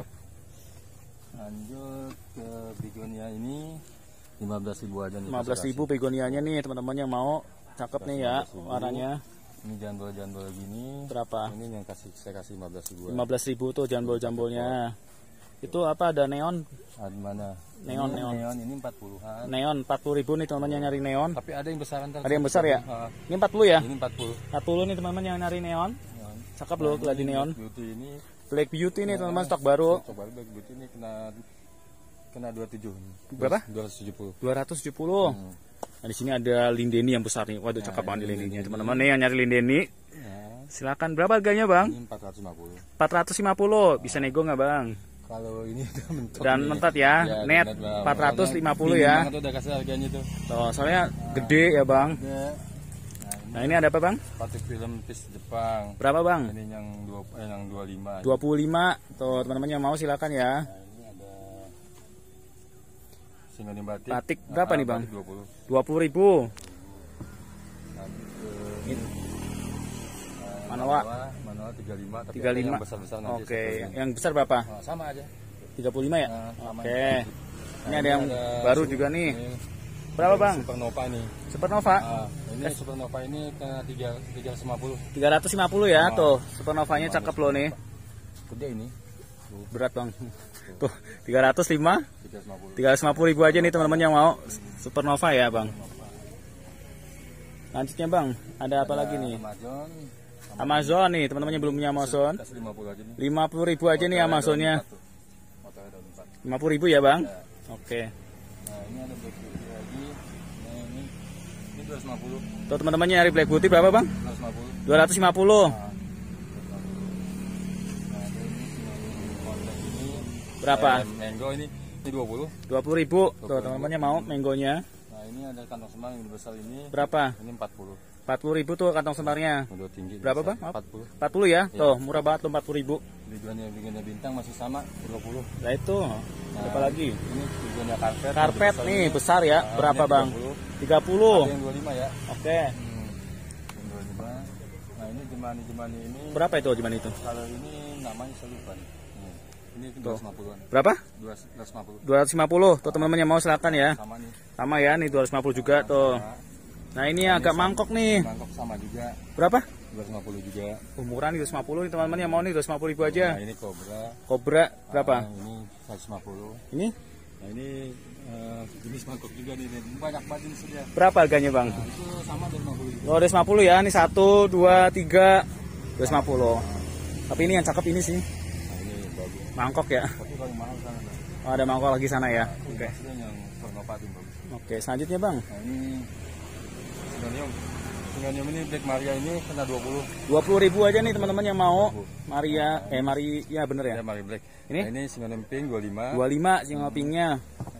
Speaker 2: Lanjut ke Begonia ini 15.000 aja nih.
Speaker 1: 15.000 begonianya nih teman-teman yang mau. Cakep nih ya
Speaker 2: 15.000.
Speaker 1: warnanya.
Speaker 2: Ini jambol-jambol gini.
Speaker 1: Berapa?
Speaker 2: Ini yang saya kasih 15.000.
Speaker 1: 15.000 tuh jambol-jambolnya. Itu apa ada neon?
Speaker 2: Ada mana?
Speaker 1: Neon,
Speaker 2: Ini
Speaker 1: neon.
Speaker 2: Neon ini 40-an.
Speaker 1: Neon 40.000 nih teman-teman yang nyari neon.
Speaker 2: Tapi ada yang besaran ntar.
Speaker 1: Ada yang besar ya?
Speaker 2: Ah,
Speaker 1: Ini 40 ya?
Speaker 2: ini 40.
Speaker 1: 40 nih teman-teman yang nyari neon.
Speaker 2: Neon.
Speaker 1: Cakep loh keladi neon.
Speaker 2: Beauty ini
Speaker 1: Black Beauty nih teman-teman, stok baru.
Speaker 2: Stok baru Black Beauty ini kena 27.
Speaker 1: Berapa?
Speaker 2: 270.
Speaker 1: 270. Nah, di sini ada lindeni yang besar nih. Waduh, cakep banget lindeninya teman-teman nih yang nyari lindeni.
Speaker 2: Ya.
Speaker 1: Silakan, berapa harganya Bang?
Speaker 2: Ini 450.
Speaker 1: 450. Bisa nego nggak Bang?
Speaker 2: Kalau ini udah mentok.
Speaker 1: Dan
Speaker 2: nih.
Speaker 1: mentat ya, net 450 ya.
Speaker 2: Itu udah kasih harganya tuh.
Speaker 1: Tuh, soalnya gede ya Bang.
Speaker 2: Ya.
Speaker 1: Nah, ini ada apa Bang?
Speaker 2: Sepatu film piece Jepang.
Speaker 1: Berapa Bang?
Speaker 2: Ini yang 25.
Speaker 1: 25. Tuh, teman-teman yang mau silakan ya.
Speaker 2: Nah, ini ada Singonim batik.
Speaker 1: Batik berapa nih Bang?
Speaker 2: 20.
Speaker 1: 20.000.
Speaker 2: Lanjut ke
Speaker 1: Ini. Manoa.
Speaker 2: Manoa 35 tapi
Speaker 1: 35.
Speaker 2: ada yang besar-besar nanti.
Speaker 1: Oke, yang besar berapa?
Speaker 2: Nah, sama aja.
Speaker 1: 35 ya?
Speaker 2: Sama
Speaker 1: Oke.
Speaker 2: aja.
Speaker 1: Ini ada yang baru juga nih. Berapa Bang?
Speaker 2: Supernova nih.
Speaker 1: Supernova.
Speaker 2: Ini Supernova ini kena 350.
Speaker 1: 350 ya, tuh. Supernovanya cakep loh nih.
Speaker 2: Gede ini.
Speaker 1: Berat Bang. Tuh, 305.
Speaker 2: 350.
Speaker 1: 350.000 aja nih teman-teman yang mau Supernova ya Bang. Lanjutnya Bang, ada apa lagi nih? Amazon nih teman-teman yang belum punya Amazon.
Speaker 2: Kasih 50 aja nih.
Speaker 1: 50.000 aja nih Amazonnya.
Speaker 2: Motornya daun 4.
Speaker 1: 50.000 ya Bang?
Speaker 2: Ya.
Speaker 1: Oke.
Speaker 2: Nah, ini ada Black Beauty lagi. Nah, ini 250.
Speaker 1: Tuh teman-teman nyari Black Beauty berapa Bang?
Speaker 2: 250.
Speaker 1: 250.
Speaker 2: Nah, ini
Speaker 1: Berapa?
Speaker 2: mango ini 20.
Speaker 1: 20.000. Tuh teman-teman yang mau mangonya.
Speaker 2: Nah, ini ada kantong semar yang besar ini.
Speaker 1: Berapa?
Speaker 2: Ini 40.
Speaker 1: 40.000 tuh kantong semarnya.
Speaker 2: Udah tinggi.
Speaker 1: Berapa
Speaker 2: besar.
Speaker 1: Bang? Maaf.
Speaker 2: 40.
Speaker 1: 40 ya? Tuh murah banget tuh 40.000.
Speaker 2: Tujuannya bintang masih sama 20.
Speaker 1: Nah itu, apa lagi?
Speaker 2: Ini tujuannya karpet.
Speaker 1: Karpet
Speaker 2: besar
Speaker 1: nih
Speaker 2: ini.
Speaker 1: besar ya.
Speaker 2: Nah,
Speaker 1: Berapa
Speaker 2: ini
Speaker 1: Bang?
Speaker 2: 30.
Speaker 1: 30.
Speaker 2: Ada yang 25 ya.
Speaker 1: Oke.
Speaker 2: Yang 25. Nah, ini jemani ini.
Speaker 1: Berapa itu gimana itu?
Speaker 2: Kalau ini namanya saya lupa nih. Ini 250-an.
Speaker 1: Berapa?
Speaker 2: 250.
Speaker 1: 250. Tuh teman-teman yang mau silakan ya.
Speaker 2: Sama nih.
Speaker 1: Sama ya, nih 250 juga tuh. Nah, ini agak mangkok nih.
Speaker 2: Mangkok sama juga.
Speaker 1: Berapa?
Speaker 2: 250 juga.
Speaker 1: Umuran nih 250 nih teman-teman yang mau nih 250.000 aja.
Speaker 2: Nah, ini kobra.
Speaker 1: Kobra berapa?
Speaker 2: Nah, ini 150.
Speaker 1: Ini
Speaker 2: Nah, ini jenis mangkok juga nih. Banyak banget jenis dia.
Speaker 1: berapa harganya Bang?
Speaker 2: Nah, itu sama 250 juga.
Speaker 1: Oh, 250 ya. Ini 1 2 3 250. Tapi ini yang cakep ini sih.
Speaker 2: Nah, ini bagus.
Speaker 1: Mangkok ya.
Speaker 2: Tapi paling mahal sana.
Speaker 1: Oh, ada mangkok lagi sana ya.
Speaker 2: Oke. Yang Supernova itu bagus.
Speaker 1: Oke, selanjutnya Bang.
Speaker 2: Nah, ini Sinonium. Sinonium ini Black Maria ini kena 20.
Speaker 1: 20.000 aja nih teman-teman yang mau. Maria ya bener ya.
Speaker 2: Ya, Maria Black.
Speaker 1: Ini?
Speaker 2: Nah, ini Sinonium Pink 25.
Speaker 1: 25 single pinknya.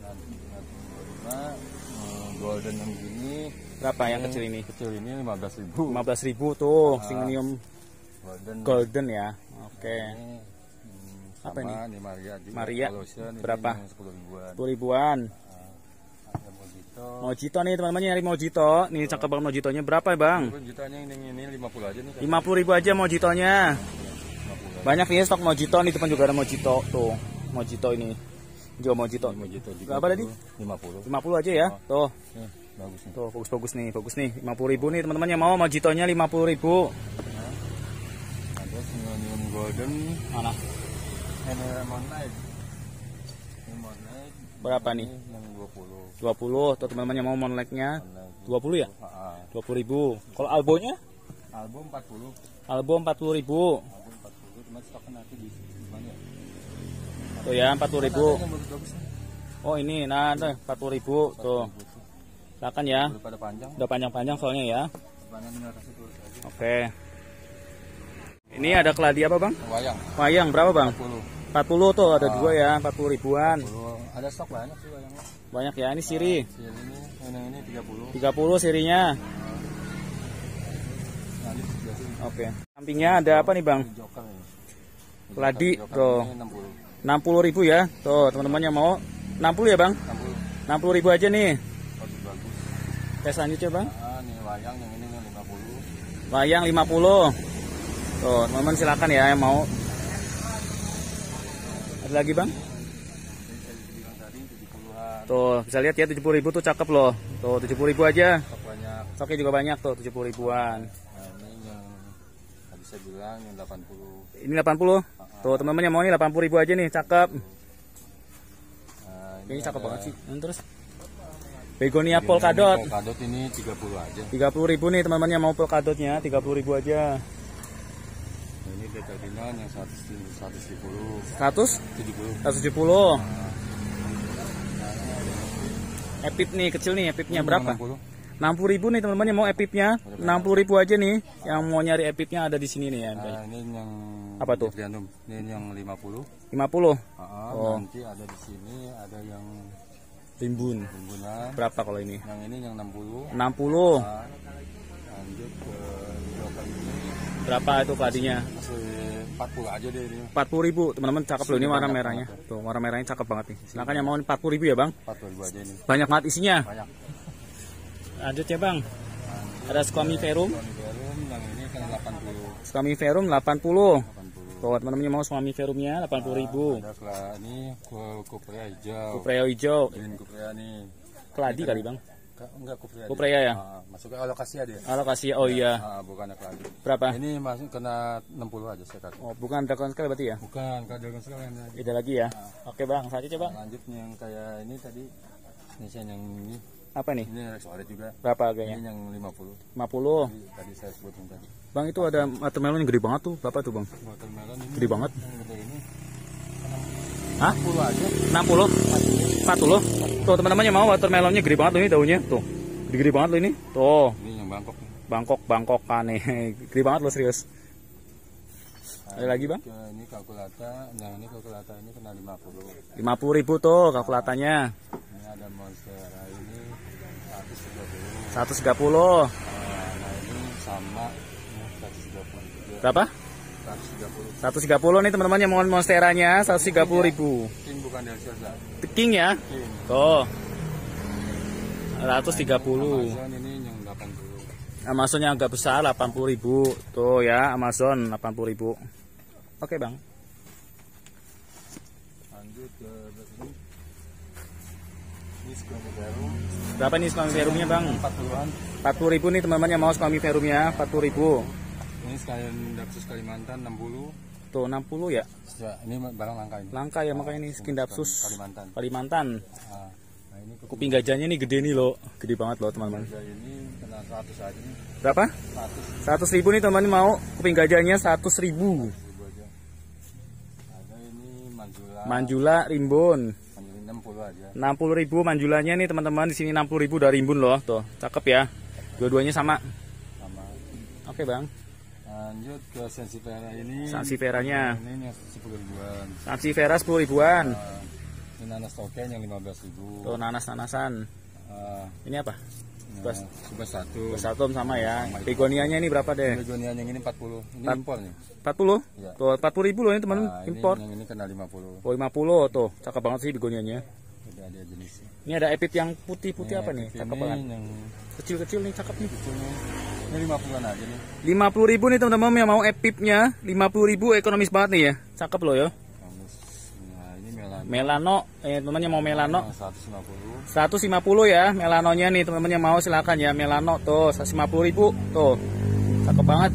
Speaker 2: Golden yang begini.
Speaker 1: Berapa yang kecil ini?
Speaker 2: Kecil ini 15.000.
Speaker 1: 15.000 tuh Sinonium
Speaker 2: Golden.
Speaker 1: golden ya. Oke.
Speaker 2: Ini,
Speaker 1: Apa ini?
Speaker 2: Ini Maria juga.
Speaker 1: Maria.
Speaker 2: Lotion,
Speaker 1: Berapa?
Speaker 2: 10 ribuan.
Speaker 1: 10.000-an.
Speaker 2: Ada Mojito.
Speaker 1: Mojito nih teman-teman nyari Mojito. Nih cakep banget Mojitonya. Berapa ya Bang?
Speaker 2: Jutanya ini 50 aja nih.
Speaker 1: 50.000 aja Mojitonya.
Speaker 2: 50
Speaker 1: Banyak ya stok Mojito nih teman juga ada Mojito tuh. Mojito ini. Juga Mojito.
Speaker 2: Mojito juga.
Speaker 1: Berapa tadi?
Speaker 2: 50.
Speaker 1: 50 aja ya. Tuh.
Speaker 2: Nih, bagus nih.
Speaker 1: Tuh bagus-bagus nih, bagus nih. 50.000 nih teman-teman yang mau Mojitonya 50.000.
Speaker 2: Ada Sinonium Golden.
Speaker 1: Mana?
Speaker 2: Ini Moonlight. Ini Moonlight.
Speaker 1: Berapa nih?
Speaker 2: Yang 20.
Speaker 1: 20. Tuh teman-teman yang mau monlek-nya 20 ya?
Speaker 2: Ah,
Speaker 1: 20.000. Kalau albonya?
Speaker 2: album 40.
Speaker 1: Album 40.000.
Speaker 2: Album 40. Cuma stoknya nanti di mana ya?
Speaker 1: Tuh ya 40.000.
Speaker 2: Ada yang bagus-bagus nih.
Speaker 1: Oh ini, nah 40.000 tuh. Silakan ya.
Speaker 2: Udah pada panjang.
Speaker 1: Udah panjang-panjang soalnya ya.
Speaker 2: Banyak ini atasnya tulis aja.
Speaker 1: Oke. Ini ada keladi apa Bang?
Speaker 2: Wayang.
Speaker 1: Wayang berapa Bang?
Speaker 2: 40.
Speaker 1: 40 tuh ada dua ya, 40 ribuan.
Speaker 2: Ada stok banyak sih wayangnya.
Speaker 1: Banyak ya, ini siri.
Speaker 2: Yang ini 30.
Speaker 1: 30 sirinya.
Speaker 2: Nah, ini sebelah sini.
Speaker 1: Oke. Sampingnya ada apa nih Bang?
Speaker 2: Joker ini.
Speaker 1: Keladi
Speaker 2: Joker
Speaker 1: tuh.
Speaker 2: ini 60.
Speaker 1: 60.000 ya. Tuh, teman-teman yang mau 60 ya Bang?
Speaker 2: 60.
Speaker 1: 60.000 aja nih.
Speaker 2: Bagus bagus.
Speaker 1: Oke, selanjutnya Bang.
Speaker 2: Nah, ini wayang yang ini 50.
Speaker 1: Wayang 50. Tuh, teman-teman silakan ya yang mau. Ada lagi Bang?
Speaker 2: Bilang tadi 70-an.
Speaker 1: Tuh, bisa lihat ya 70.000 tuh cakep loh. Tuh, 70.000 aja.
Speaker 2: Stok banyak.
Speaker 1: Stoknya juga banyak tuh, 70 ribuan.
Speaker 2: Nah, ini yang tadi saya bilang yang 80.
Speaker 1: Ini 80. Tuh, teman-teman yang mau nih 80.000 aja nih, cakep.
Speaker 2: Nah,
Speaker 1: Ini cakep
Speaker 2: ada
Speaker 1: banget sih. Terus Begonia polkadot.
Speaker 2: Polkadot ini 30 aja.
Speaker 1: 30.000 nih teman-teman yang mau polkadotnya, 30.000 aja.
Speaker 2: Nah, ini determinan yang 170.
Speaker 1: 170. Epip nih kecil nih, epipnya berapa? 60.000 nih teman-teman yang mau epipnya. 60.000 aja nih. Yang mau nyari epipnya ada di sini nih ya.
Speaker 2: Nah, ini yang
Speaker 1: apa tuh?
Speaker 2: Ini yang 50.
Speaker 1: 50.
Speaker 2: Oh. Nanti ada di sini ada yang
Speaker 1: rimbunan. Berapa kalau ini?
Speaker 2: Yang ini yang 60.
Speaker 1: 60.
Speaker 2: Nah, lanjut ke lokan ini.
Speaker 1: Berapa itu keladinya?
Speaker 2: Masih 40 aja deh ini.
Speaker 1: 40.000 teman-teman, cakep loh ini warna merahnya. Tuh warna merahnya cakep banget nih. Silakan yang mau 40.000 ya bang.
Speaker 2: 40.000 aja ini.
Speaker 1: Banyak banget isinya.
Speaker 2: Banyak.
Speaker 1: Lanjut ya bang. Ada Squamiferum.
Speaker 2: Yang ini kan 80.
Speaker 1: Squamiferum 80. Tuh teman-teman yang mau Squamiferumnya 80.000.
Speaker 2: Ada ini kuprea hijau.
Speaker 1: Kuprea hijau.
Speaker 2: Ini kuprea nih.
Speaker 1: Keladi kali bang.
Speaker 2: Enggak kuprea.
Speaker 1: Kuprea ya.
Speaker 2: Masuk ke alokasi dia.
Speaker 1: Alokasi oh iya.
Speaker 2: Bukan keladi.
Speaker 1: Berapa?
Speaker 2: Ini masuk kena 60 aja saya kasih.
Speaker 1: Oh bukan dragon sekali berarti ya?
Speaker 2: Bukan dragon sekali.
Speaker 1: Beda lagi ya. Oke bang, selanjutnya bang.
Speaker 2: Lanjutnya yang kayak ini tadi. Ini yang ini.
Speaker 1: Apa nih?
Speaker 2: Ini Rex juga.
Speaker 1: Berapa harganya?
Speaker 2: Ini yang 50.
Speaker 1: 50.
Speaker 2: Tadi saya sebutin tadi.
Speaker 1: Bang itu ada watermelon yang gede banget tuh. Berapa tuh bang?
Speaker 2: Watermelon ini.
Speaker 1: Gede banget.
Speaker 2: Yang gede ini.
Speaker 1: Hah?
Speaker 2: 60 aja.
Speaker 1: 60? 40? Tuh teman-teman yang mau watermelonnya gede banget loh ini daunnya. Tuh. Gede banget loh ini. Tuh.
Speaker 2: Ini yang Bangkok.
Speaker 1: Bangkok aneh. Gede banget loh serius. Ada lagi bang?
Speaker 2: Ini kalkulata. Nah ini kalkulata ini kena 50.
Speaker 1: 50.000 tuh kalkulatanya.
Speaker 2: Ini ada monstera ini 130.
Speaker 1: 130.
Speaker 2: Nah ini sama 130 juga.
Speaker 1: Berapa?
Speaker 2: 130.
Speaker 1: 130 nih teman-teman yang mau monsteranya 130.000.
Speaker 2: King bukan Delsiasa.
Speaker 1: King ya?
Speaker 2: King.
Speaker 1: Tuh. 130.
Speaker 2: Amazon ini yang 80.
Speaker 1: Amazonnya agak besar 80.000. Tuh ya Amazon 80.000. Oke bang.
Speaker 2: Lanjut ke sini. Ini Squamiferum.
Speaker 1: Berapa nih Squamiferumnya bang?
Speaker 2: 40-an.
Speaker 1: 40.000 nih teman-teman yang mau Squamiferumnya 40.000.
Speaker 2: Ini sekalian Dapsus Kalimantan 60.
Speaker 1: Tuh 60 ya?
Speaker 2: Ya, ini barang langka ini.
Speaker 1: Langka ya makanya ini skin Dapsus Kalimantan.
Speaker 2: Nah, ini
Speaker 1: Kuping gajahnya nih gede nih loh. Gede banget loh teman-teman.
Speaker 2: ini kena 100 aja nih.
Speaker 1: Berapa? 100.000 nih teman-teman mau kuping gajahnya 100.000.
Speaker 2: Aja. Ada ini
Speaker 1: Manjula Rimbun.
Speaker 2: 60 aja.
Speaker 1: 60.000 manjulanya nih teman-teman, di sini 60.000 dari Rimbun loh. Tuh, cakep ya. Dua-duanya sama.
Speaker 2: Sama.
Speaker 1: Oke, Bang.
Speaker 2: Lanjut ke Sansevieria ini.
Speaker 1: Sansevieranya.
Speaker 2: Ini yang 10 ribuan.
Speaker 1: Sansevieria 10 ribuan.
Speaker 2: Ini nanas token yang 15.000.
Speaker 1: Tuh, nanas-nanasan. Ini apa?
Speaker 2: Subasatum
Speaker 1: sama ya. Begonianya ini berapa deh?
Speaker 2: Begonia yang ini 40. Ini impor nih.
Speaker 1: 40?
Speaker 2: Ya.
Speaker 1: Tuh, 40.000 loh ini teman-teman, impor.
Speaker 2: Yang ini kena 50.
Speaker 1: Oh, 50 tuh. Cakep banget sih begonianya.
Speaker 2: Ada jenisnya.
Speaker 1: Ini ada epip yang putih-putih apa nih? Cakep banget.
Speaker 2: Yang
Speaker 1: kecil-kecil nih, cakep nih.
Speaker 2: Ini 50-an aja nih.
Speaker 1: 50.000 nih teman-teman yang mau epipnya. 50.000 ekonomis banget nih ya. Cakep loh ya.
Speaker 2: Nah, ini
Speaker 1: Melano, teman-teman yang mau Melano
Speaker 2: 150.
Speaker 1: 150 ya Melanonya nih teman-teman yang mau silakan ya. Melano tuh 150.000 tuh. Cakep banget.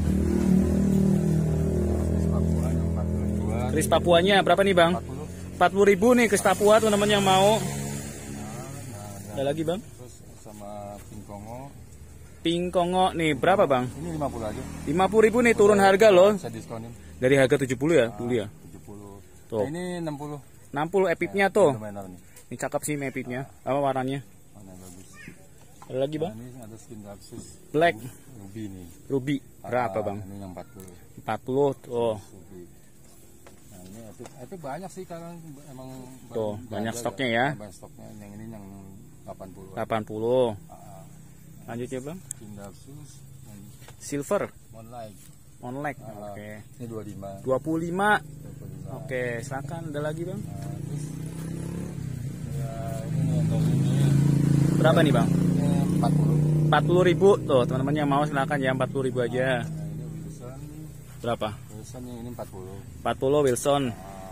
Speaker 1: Kris Papuanya berapa nih bang? 40.000 nih Kris Papua teman-teman yang mau. Ada lagi bang?
Speaker 2: Terus sama Pingkongo.
Speaker 1: Pingkongo nih berapa bang?
Speaker 2: Ini 50 aja.
Speaker 1: 50.000 nih turun harga loh.
Speaker 2: Saya diskonin.
Speaker 1: Dari harga 70 ya dulu ya.
Speaker 2: 70.
Speaker 1: Tuh.
Speaker 2: Nah, ini 60.
Speaker 1: 60 epipnya tuh.
Speaker 2: Nih.
Speaker 1: Ini cakep sih epipnya. Apa warnanya?
Speaker 2: Warna bagus.
Speaker 1: Ada lagi bang?
Speaker 2: Nah, ini ada skin Dapsus.
Speaker 1: Black.
Speaker 2: Ruby nih.
Speaker 1: Ruby. Berapa bang?
Speaker 2: Ini yang 40.
Speaker 1: 40 tuh.
Speaker 2: Ruby. Nah, ini itu banyak sih sekarang emang.
Speaker 1: Tuh, banyak stoknya ya.
Speaker 2: Banyak stoknya. Yang ini yang 80.
Speaker 1: 80. Lanjut ya bang.
Speaker 2: Skin Dapsus.
Speaker 1: Silver.
Speaker 2: Monlight.
Speaker 1: Oke.
Speaker 2: Ini 25.
Speaker 1: 25. Oke, silakan ada lagi bang.
Speaker 2: Terus ya ini yang dari ini.
Speaker 1: Berapa nih bang?
Speaker 2: Ini 40.
Speaker 1: 40.000 tuh teman-teman yang mau silakan ya 40.000 aja.
Speaker 2: Nah, ini Wilson.
Speaker 1: Berapa?
Speaker 2: Wilson ini 40.
Speaker 1: 40 Wilson.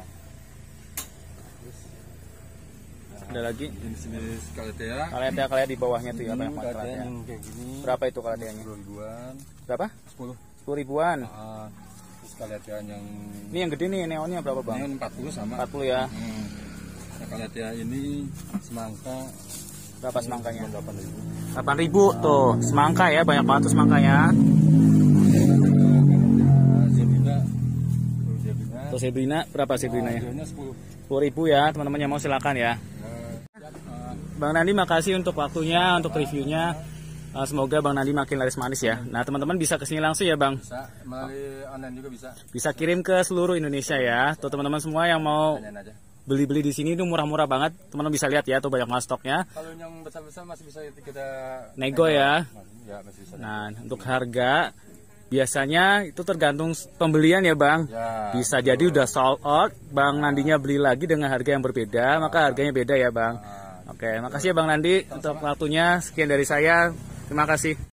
Speaker 2: Terus
Speaker 1: Ada lagi?
Speaker 2: jenis Calathea.
Speaker 1: Kalian di bawahnya tuh ya
Speaker 2: Ini
Speaker 1: banyak banget
Speaker 2: Calathea
Speaker 1: kalian.
Speaker 2: yang kayak gini.
Speaker 1: Berapa itu kaliannya?
Speaker 2: 10 ribuan.
Speaker 1: Berapa?
Speaker 2: 10.
Speaker 1: 10 ribuan.
Speaker 2: Terus Calathea yang
Speaker 1: Ini yang gede nih neonnya berapa bang?
Speaker 2: ini 40 sama.
Speaker 1: 40 ya.
Speaker 2: Nah, Calathea ini semangka
Speaker 1: Berapa semangkanya?
Speaker 2: 8.000.
Speaker 1: 8.000 tuh. Semangka ya, banyak banget tuh semangkanya.
Speaker 2: Zebida
Speaker 1: Untuk Sebrina berapa Sebrinanya?
Speaker 2: Harganya 10.
Speaker 1: 10.000 ya, teman-teman yang mau silakan ya. Bang Nandi makasih untuk waktunya, untuk reviewnya. Semoga Bang Nandi makin laris manis ya. Nah teman-teman bisa kesini langsung ya Bang.
Speaker 2: Bisa, melalui online juga bisa.
Speaker 1: Bisa kirim ke seluruh Indonesia ya. Tuh teman-teman semua yang mau
Speaker 2: Tanyain aja.
Speaker 1: beli-beli di sini itu murah-murah banget. Teman-teman bisa lihat ya, tuh banyak banget stoknya.
Speaker 2: Kalau yang besar-besar masih bisa kita
Speaker 1: Nego ya.
Speaker 2: Ya, masih bisa.
Speaker 1: Nah untuk harga biasanya itu tergantung pembelian ya Bang.
Speaker 2: Ya,
Speaker 1: Bisa jadi udah sold out, Bang Nandinya beli lagi dengan harga yang berbeda, maka harganya beda ya Bang. Oke, makasih ya Bang Nandi untuk waktunya. Sekian dari saya. Terima kasih.